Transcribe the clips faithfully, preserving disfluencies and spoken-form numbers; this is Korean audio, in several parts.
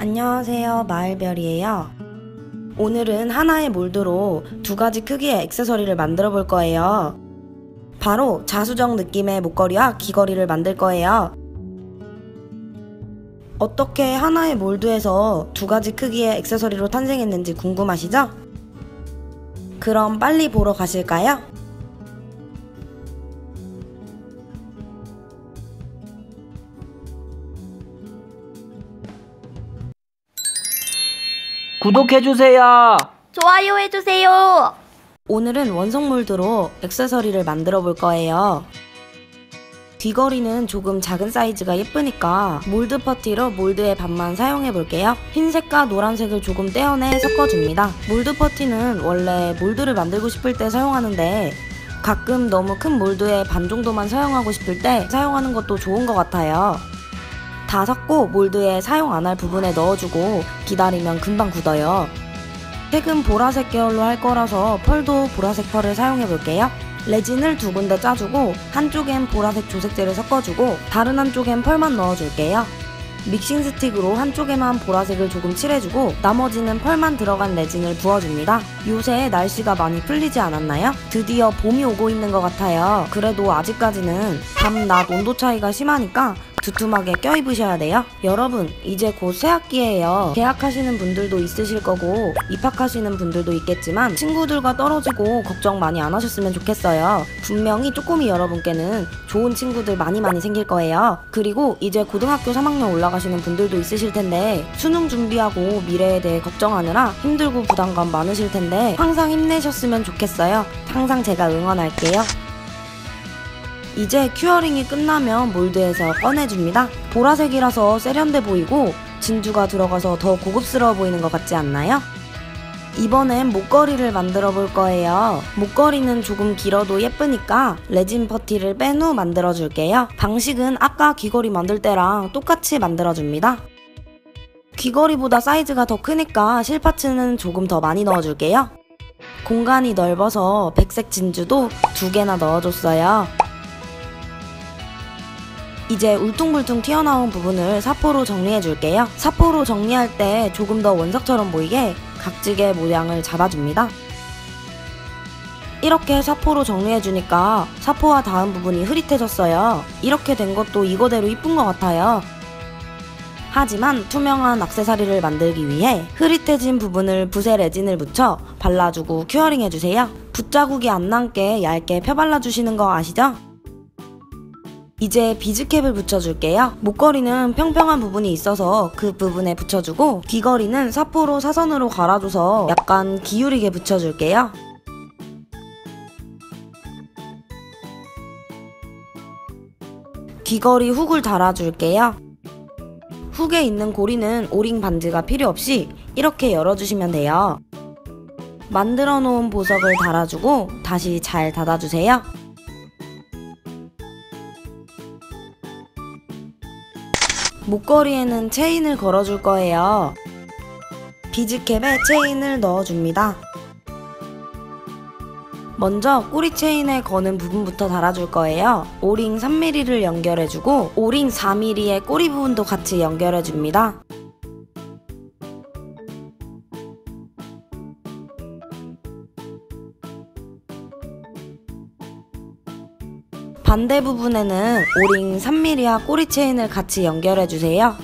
안녕하세요, 마을별이에요. 오늘은 하나의 몰드로 두 가지 크기의 액세서리를 만들어 볼 거예요. 바로 자수정 느낌의 목걸이와 귀걸이를 만들 거예요. 어떻게 하나의 몰드에서 두 가지 크기의 액세서리로 탄생했는지 궁금하시죠? 그럼 빨리 보러 가실까요? 구독해주세요. 좋아요 해주세요. 오늘은 원석 몰드로 액세서리를 만들어 볼 거예요. 귀걸이는 조금 작은 사이즈가 예쁘니까 몰드 퍼티로 몰드의 반만 사용해 볼게요. 흰색과 노란색을 조금 떼어내 섞어줍니다. 몰드 퍼티는 원래 몰드를 만들고 싶을 때 사용하는데 가끔 너무 큰 몰드의 반 정도만 사용하고 싶을 때 사용하는 것도 좋은 것 같아요. 다 섞고 몰드에 사용 안 할 부분에 넣어주고 기다리면 금방 굳어요. 색은 보라색 계열로 할 거라서 펄도 보라색 펄을 사용해 볼게요. 레진을 두 군데 짜주고 한쪽엔 보라색 조색제를 섞어주고 다른 한쪽엔 펄만 넣어줄게요. 믹싱 스틱으로 한쪽에만 보라색을 조금 칠해주고 나머지는 펄만 들어간 레진을 부어줍니다. 요새 날씨가 많이 풀리지 않았나요? 드디어 봄이 오고 있는 것 같아요. 그래도 아직까지는 밤, 낮 온도 차이가 심하니까 두툼하게 껴입으셔야 돼요. 여러분, 이제 곧 새학기예요. 개학하시는 분들도 있으실 거고 입학하시는 분들도 있겠지만 친구들과 떨어지고 걱정 많이 안 하셨으면 좋겠어요. 분명히 쪼꼬미 여러분께는 좋은 친구들 많이 많이 생길 거예요. 그리고 이제 고등학교 삼 학년 올라가시는 분들도 있으실 텐데 수능 준비하고 미래에 대해 걱정하느라 힘들고 부담감 많으실 텐데 항상 힘내셨으면 좋겠어요. 항상 제가 응원할게요. 이제 큐어링이 끝나면 몰드에서 꺼내줍니다. 보라색이라서 세련돼 보이고 진주가 들어가서 더 고급스러워 보이는 것 같지 않나요? 이번엔 목걸이를 만들어 볼 거예요. 목걸이는 조금 길어도 예쁘니까 레진 퍼티를 뺀 후 만들어 줄게요. 방식은 아까 귀걸이 만들 때랑 똑같이 만들어 줍니다. 귀걸이보다 사이즈가 더 크니까 실파츠는 조금 더 많이 넣어 줄게요. 공간이 넓어서 백색 진주도 두 개나 넣어줬어요. 이제 울퉁불퉁 튀어나온 부분을 사포로 정리해 줄게요. 사포로 정리할 때 조금 더 원석처럼 보이게 각지게 모양을 잡아줍니다. 이렇게 사포로 정리해 주니까 사포와 닿은 부분이 흐릿해졌어요. 이렇게 된 것도 이거대로 이쁜 것 같아요. 하지만 투명한 액세서리를 만들기 위해 흐릿해진 부분을 붓에 레진을 묻혀 발라주고 큐어링 해주세요. 붓자국이 안 남게 얇게 펴발라주시는 거 아시죠? 이제 비즈캡을 붙여줄게요. 목걸이는 평평한 부분이 있어서 그 부분에 붙여주고 귀걸이는 사포로 사선으로 갈아줘서 약간 기울이게 붙여줄게요. 귀걸이 훅을 달아줄게요. 훅에 있는 고리는 오링 반지가 필요 없이 이렇게 열어주시면 돼요. 만들어 놓은 보석을 달아주고 다시 잘 닫아주세요. 목걸이에는 체인을 걸어줄 거예요. 비즈캡에 체인을 넣어줍니다. 먼저 꼬리 체인에 거는 부분부터 달아줄 거예요. 오링 삼 밀리미터를 연결해주고 오링 사 밀리미터의 꼬리 부분도 같이 연결해줍니다. 반대 부분에는 오링 삼 밀리미터와 꼬리 체인을 같이 연결해주세요.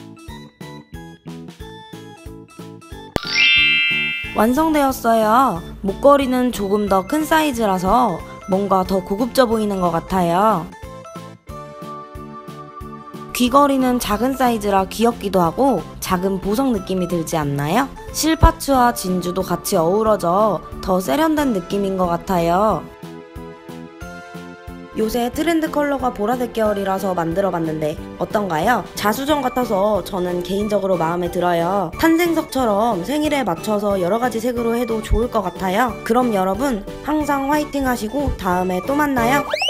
완성되었어요. 목걸이는 조금 더 큰 사이즈라서 뭔가 더 고급져 보이는 것 같아요. 귀걸이는 작은 사이즈라 귀엽기도 하고 작은 보석 느낌이 들지 않나요? 실파츠와 진주도 같이 어우러져 더 세련된 느낌인 것 같아요. 요새 트렌드 컬러가 보라색 계열이라서 만들어봤는데 어떤가요? 자수정 같아서 저는 개인적으로 마음에 들어요. 탄생석처럼 생일에 맞춰서 여러가지 색으로 해도 좋을 것 같아요. 그럼 여러분 항상 화이팅 하시고 다음에 또 만나요.